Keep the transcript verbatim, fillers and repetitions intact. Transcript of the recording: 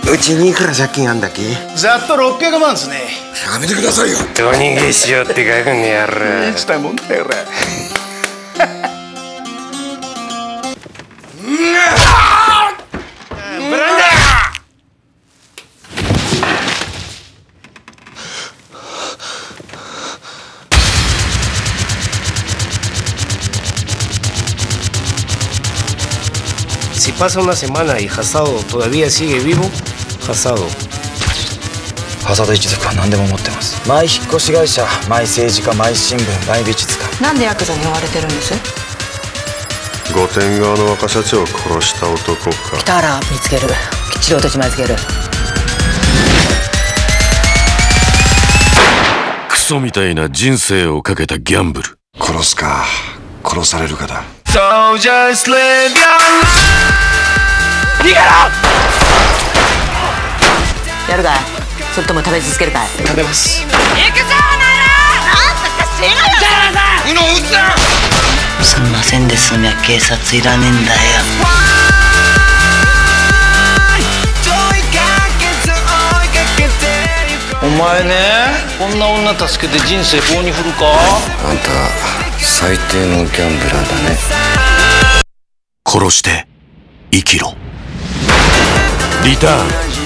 うちにいくら借金あんだっけ？ ざっとろっぴゃくまんですね。 やめてくださいよ。 お逃げしようって書くんやろ。 したもんだよ。 ブランダー。Si pasa una semana y Hasado todavía sigue vivo, Hasado。 ハサド一族は何でも持ってます。マイ引っ越し会社、マイ政治家、マイ新聞、マイ美術館。 なんでヤクザに追われてるんです？ 御殿側の若社長を殺した男か。 来たら見つける。きっちり落とし前つける。 クソみたいな人生をかけたギャンブル。 殺すか殺されるかだ。 So just live your life。逃げろ！ やるかい？それとも食べ続けるかい？ 食べます。 行くぞお前ら！なんとかしろよ！じゃあさ！うのうつだ！すんませんですみゃ警察いらねえんだよ。 お前ね、こんな女助けて人生棒に振るか？ あんた最低のギャンブラーだね。 殺して生きろ。リターン。